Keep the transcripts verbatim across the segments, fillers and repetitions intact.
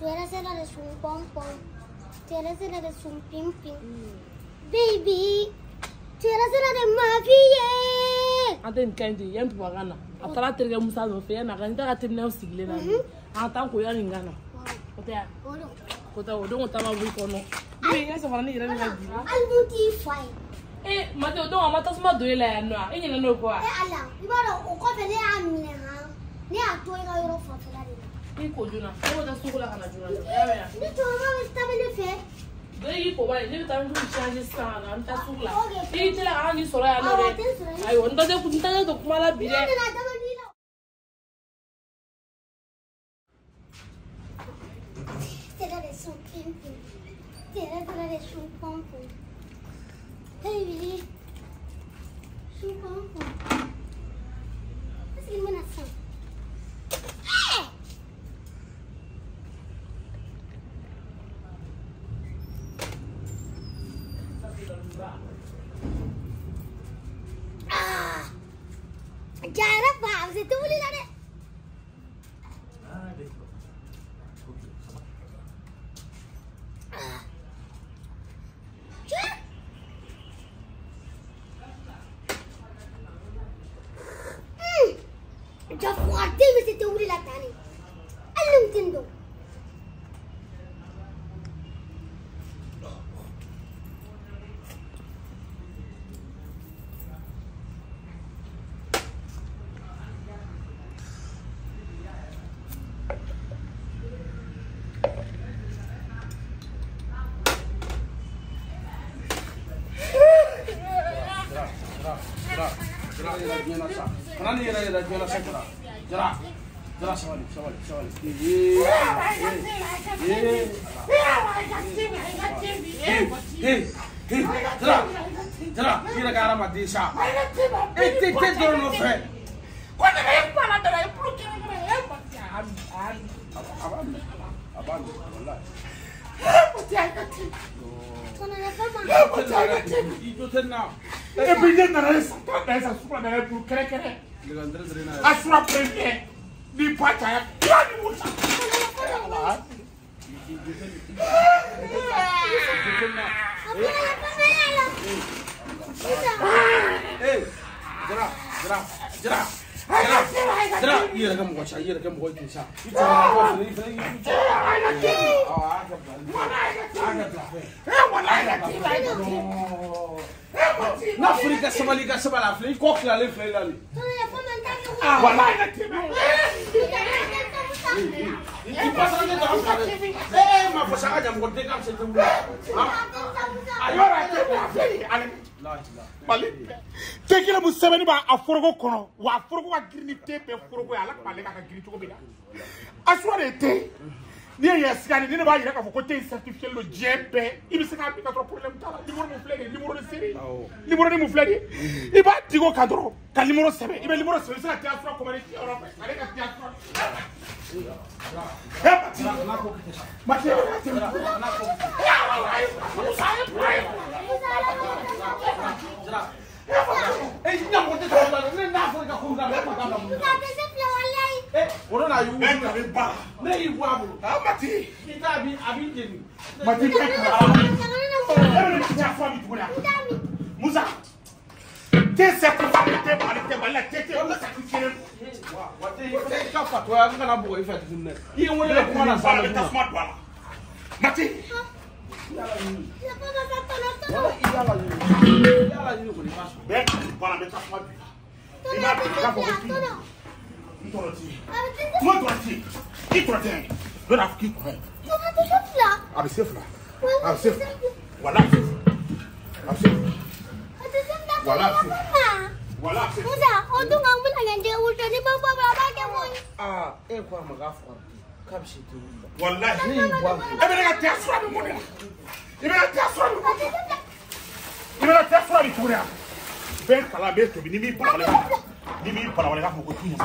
Tu eres la de su pom pom. Tu eres la de su pim pim. Baby, tu eres la de ma vie. Ante kandi yem pagana. Atara terga musa no fe na kan ta timna usigile na. Anta ko ya ngana. Kota. Kota o don tama bu ko no. Bi ya se fana ni ira ni bi. Albuti fai. Eh, Mateo don amata sma do ile ya no. Enye na no ko a. Eh ala, ibaro o ko fele amine ha. Ni ato ira yoro fa fela de. Iko juna. Ko ta sukula kana juna. Ya ya. Ni to ma sta bele fe. Dei ko bale ni ta ndu change sana anta sukula. Ni tela ka ni sora ya no re. Ayo nda de kunta de kuma la bire. Tela de son pim pim. Tela de son pom pom. Baby. Son pom pom. Qu'est-ce qu'il me nasse? Ah! Jara baab se tu boli lade. Ah, देखो. Ah. क्या? Hmm. जब वाटे में से तोड़ी लाता नहीं, अलम तिंदो. Kana ni yera yera jona sakura. Jara. Jara sawali, sawali, sawali. Eh. Eh. Eh. Jara. Jara, kira gara madisha. Eh, te te do no fe. Quando é para dar é pro que é para Aban. Aban, wallahi. Sono la fama. Itu tenna. E bide na resa, ta esa supra na pour kere kere. Legandre drena. Asura premier. Ni pata ya. Ya ni musa. Eh. Jara, jara, jara. Jara, iya kamu kau cakap, iya kamu kau itu cakap. Itu apa? Ini ini itu. Oh, ada ada ada. Eh, wallahi la ti. Na Afrika sebalik sebalik Afrika, kau kira le fly lali. Sono la fama andare. Ah, wallahi la ti. Ini pasal ni dah ada. Eh, ma pasal aja mau dekam sesuatu. Ayo ra ti la feli. Ale. La la. Bali. Tekila musebeni ba aforogo kono. Wa aforogo wa girini te be aforogo ya la bale ka girini cogo bida. Asura de te. Ni ya sigani ni ba yira ka fo ko te certifié le G P. Ibi se ka bi ka tro problème tala. Numéro mo flé, numéro de série. Numéro de mo flé. Iba digo ka dro. Ka numéro sebe. Ibe numéro sebe se ka ti asura ko mari Europe. Ale ka ti asura. Eh, mati. Mati. Eh, ini yang kita tahu. Ini nak Afrika kumda, nak kumda. Kata sepla wallahi. Eh, orang ayu. Eh, kami ba. Ne ibu abu. Ah, mati. Kita abi abi jadi. Mati ka. Eh, ni ti asura bi tuya. Musa. Te certifié te bali te bali te te on certifié. Wate wate kafa to ya ngana bugo ifa tinne. Iye wona le kuma na sala ta smart wala. Mati. La fama sa tono tono. Wala iyala ni. Iyala ni ko ni faso. Be, para be ta smart. Tono la fama tono. Itoroti. Avete Mo toroti. Itoroti. Be na fiki ko. Tono te sepla. Abi sefla. Wala Abi sefla. Wala sefla. Abi sefla. Ate sepla. Wala Wala sefla. fama. Wala sefla. Musa, odu ngam mun ngande ulta ni baba baba ke mon. Ah, eh kwa magafu. Kabshi tu. Wallahi. Ni ibu abu. Ebe na ti asura bi mo ni. Ebe na ti asura bi. Ebe na ti asura bi tuya. Ben kala be to bi ni mi para wala. Ni mi para wala ka ko tuya.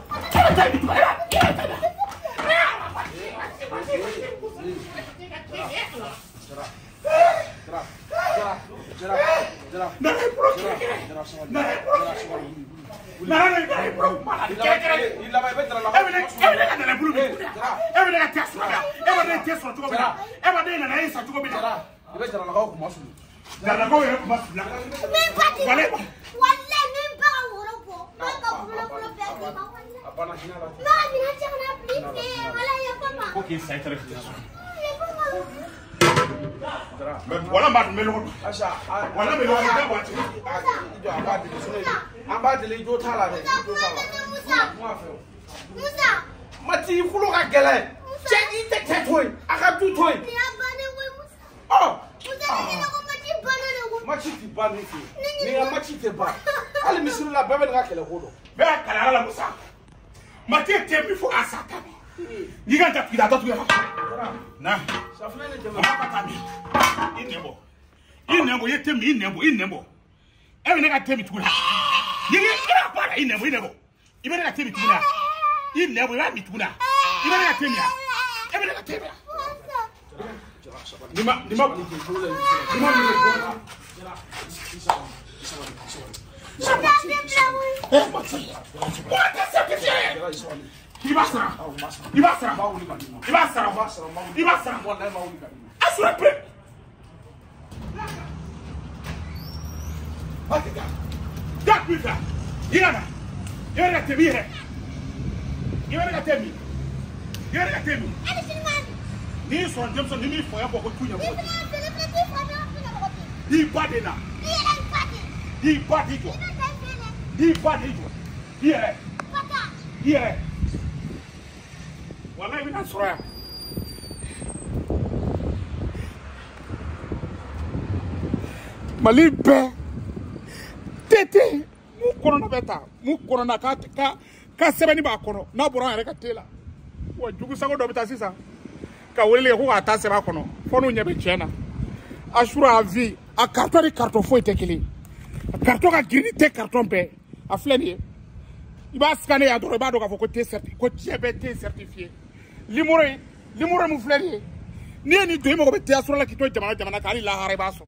Jara. Jara. Jara. Jara. Na re pro. Jara sawali. Na re pro. Na re na re pro. Mala. Ila ba betra la. Ebe na ebe na na bulu. Ebe na ti asura. Ebe te sɔrɔ cogo min na e ma den nana e sa cogo min na i bɛ jaralakaw kuma sulu jaralakaw yɛrɛ kuma sulu min ba ti walahi min ba ka woro bɔ n'a ka fɔlɔ fɔlɔ bɛɛ k'i ma walahi a banna hinɛ la n'a hinɛ cɛ kana bilen fɛ walahi ya papa ko k'i sa i tɛrɛ fili so ya papa mais wala m'a dun bɛ ɲɔgɔn Acha wala bɛ ɲɔgɔn bɛɛ waati ijo an b'a deli sunu an b'a deli ijo t'a la dɛ ijo t'a la Musa kuma fɛ Musa mati i kulo ka gɛlɛn cɛ i tɛ kɛ to yen a ka du to yen ni ya ba ne koyi Musa ɔ Musa ne ɲɛna ko mati bana ne ko mati ti ban ne fɛ yen ni ka mati tɛ ban hali misiri la bɛɛ bɛ nin ka kɛlɛ ko dɔn bɛɛ y'a kalan ala la Musa mati ye te min fɔ a sa ta n'i ka jatigi a datugu yɛrɛ na safunɛ ni a jama b'a ka taa min i nɛbɔ i nɛbɔ i ye te min i nɛbɔ i nɛbɔ e bɛ ne ka te min tuguni n'i i b'a bɔ a la i nɛbɔ i nɛbɔ i bɛ ne ka te min tuguni i nɛbɔ i b'a min tuguni i bɛ ne ka te min e bɛ ne ka te min ni ma ni ma ni ma min bɔ la i b'a sara i b'a sara i b'a sara i b'a sara a sɔrɔ pe da kun fɛ i ka na i bɛ ne ka te min yɛrɛ i bɛ ne ka te min i bɛ ne ka te min n'i y'i sɔrɔ denmisɛn ni min fɔ ya fɔ ko tu ɲɛ mɔgɔ n'i ba de na n'i ba de jɔ n'i ba de jɔ i yɛrɛ i yɛrɛ walahi i bɛna sɔrɔ yan Mali bɛɛ tete mun kɔnɔna bɛ ta mun kɔnɔna ka ka ka sɛbɛnni b'a kɔnɔ n'a bɔra an yɛrɛ ka te la wa jugu sago dɔ bɛ taa sisan ka wele ko k'a ta sɛbɛn a kɔnɔ fɔ n'u ɲɛ bɛ tiɲɛ na Asura a vie a carton ni carton foyi tɛ kelen a carton ka girin tɛ carton bɛɛ a filɛ nin ye i b'a scanner yan dɔrɔn i b'a dɔn k'a fɔ ko te certifié ko tiɲɛ bɛ te certifié numéro in numéro mun filɛ nin ye n'i ye nin don i mago bɛ te Asura la k'i to jamana jamana kan hali lahara i b'a sɔrɔ